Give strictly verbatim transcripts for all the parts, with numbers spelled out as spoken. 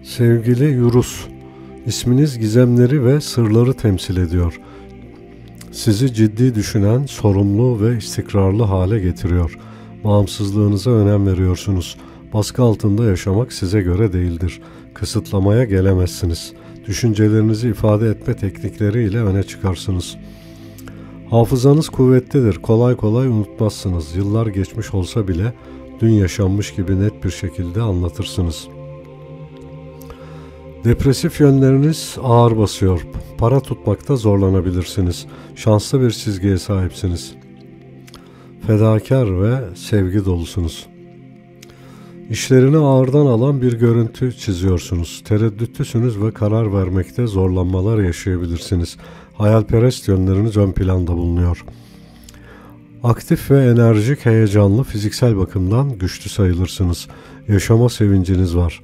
Sevgili Yurus, isminiz gizemleri ve sırları temsil ediyor. Sizi ciddi düşünen, sorumlu ve istikrarlı hale getiriyor. Bağımsızlığınıza önem veriyorsunuz. Baskı altında yaşamak size göre değildir. Kısıtlamaya gelemezsiniz. Düşüncelerinizi ifade etme teknikleriyle öne çıkarsınız. Hafızanız kuvvetlidir. Kolay kolay unutmazsınız. Yıllar geçmiş olsa bile dün yaşanmış gibi net bir şekilde anlatırsınız. Depresif yönleriniz ağır basıyor. Para tutmakta zorlanabilirsiniz. Şanslı bir çizgiye sahipsiniz. Fedakar ve sevgi dolusunuz. İşlerini ağırdan alan bir görüntü çiziyorsunuz. Tereddütlüsünüz ve karar vermekte zorlanmalar yaşayabilirsiniz. Hayalperest yönleriniz ön planda bulunuyor. Aktif ve enerjik, heyecanlı, fiziksel bakımdan güçlü sayılırsınız. Yaşama sevinciniz var.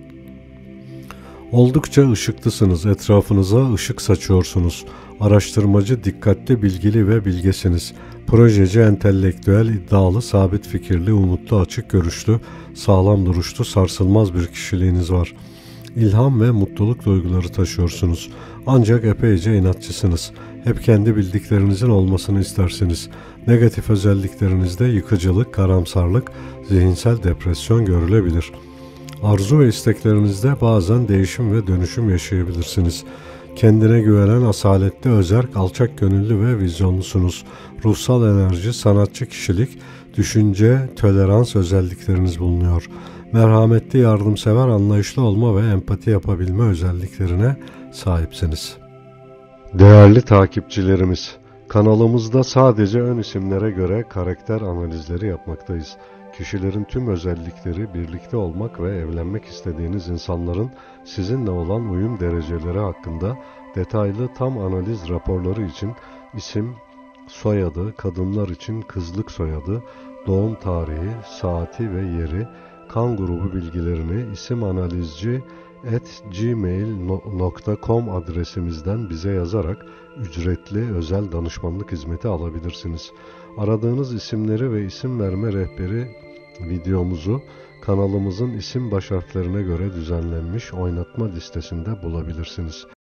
Oldukça ışıklısınız. Etrafınıza ışık saçıyorsunuz. Araştırmacı, dikkatli, bilgili ve bilgesiniz. Projeci, entelektüel, iddialı, sabit fikirli, umutlu, açık görüşlü, sağlam duruşlu, sarsılmaz bir kişiliğiniz var. İlham ve mutluluk duyguları taşıyorsunuz. Ancak epeyce inatçısınız. Hep kendi bildiklerinizin olmasını istersiniz. Negatif özelliklerinizde yıkıcılık, karamsarlık, zihinsel depresyon görülebilir. Arzu ve isteklerinizde bazen değişim ve dönüşüm yaşayabilirsiniz. Kendine güvenen, asaletli, özerk, alçak gönüllü ve vizyonlusunuz. Ruhsal enerji, sanatçı kişilik, düşünce, tolerans özellikleriniz bulunuyor. Merhametli, yardımsever, anlayışlı olma ve empati yapabilme özelliklerine sahipsiniz. Değerli takipçilerimiz, kanalımızda sadece ön isimlere göre karakter analizleri yapmaktayız. Kişilerin tüm özellikleri, birlikte olmak ve evlenmek istediğiniz insanların sizinle olan uyum dereceleri hakkında detaylı tam analiz raporları için isim, soyadı, kadınlar için kızlık soyadı, doğum tarihi, saati ve yeri, kan grubu bilgilerini isim-analizci at gmail nokta com adresimizden bize yazarak ücretli özel danışmanlık hizmeti alabilirsiniz. Aradığınız isimleri ve isim verme rehberi videomuzu kanalımızın isim baş harflerine göre düzenlenmiş oynatma listesinde bulabilirsiniz.